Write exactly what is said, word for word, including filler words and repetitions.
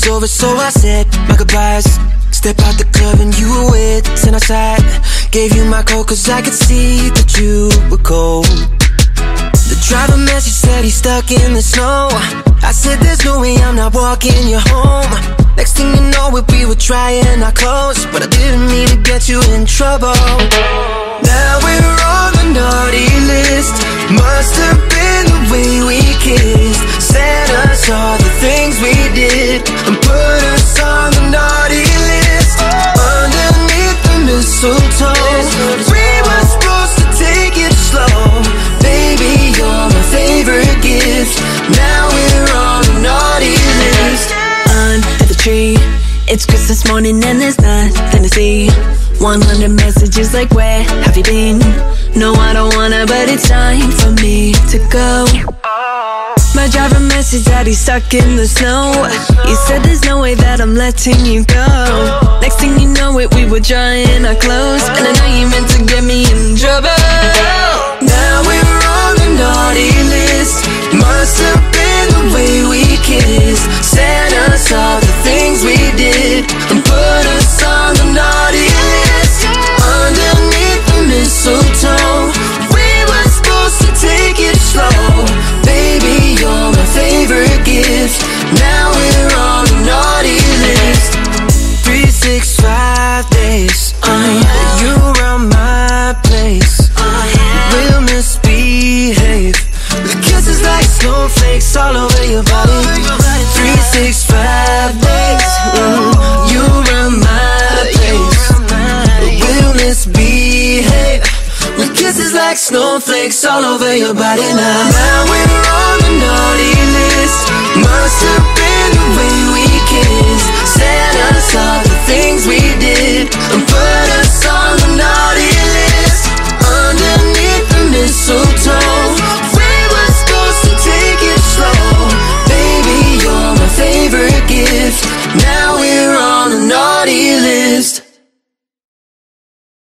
was over, so I said my goodbyes. Step out the club and you were with, sent outside. Gave you my coat cause I could see that you were cold. The driver message said he's stuck in the snow. I said there's no way I'm not walking you home. Next thing you know it, we were trying our clothes, but I didn't mean to get you in trouble. Now we're on the naughty list. Must have been the way we kissed. Said us all the things we did and put us on the naughty list. Underneath the mistletoe, we were supposed to take it slow. Baby, you're my favorite gift. Now we're on the naughty list. Under the tree, it's Christmas morning and there's nothing to see. one hundred messages like where have you been? No, I don't wanna, but it's time for me to go. My driver message that he's stuck in the snow. He said there's no way that I'm letting you go. Next thing you know it, we were drying our clothes, and I know you meant to get me in trouble. Now we're on the naughty list. Must have been the way we kissed. Said us all the things we did and put us on the naughty list. Underneath the mistletoe, we were supposed to take it slow. Baby, you're my favorite gift. Now we're on the naughty list. Three, six, five days uh, you around my place. We'll misbehave with kisses like snowflakes all over your body. Three, six, five days mm, you around my place. We'll misbehave with kisses like snowflakes all over your body now. Now we're on the naughty list. Must have been